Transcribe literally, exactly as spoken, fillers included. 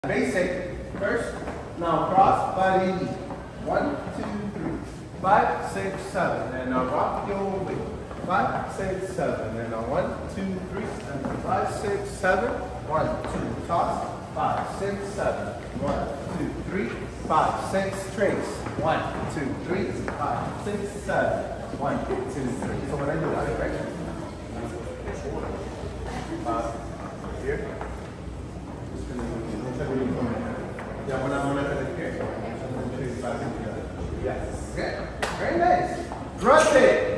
Basic first. Now cross body. One, two, three, five, six, seven, and now rock your way. Five, six, seven, and now one, two, three, and five, six, seven. One, two, toss. Five, six, seven. One, two, three, five, six, trace. One, two, three, five, six, seven. One, two, three. So when I do that, right? Uh, here. Yeah, when I'm going to here. Yes. Okay. Very nice. Drop it.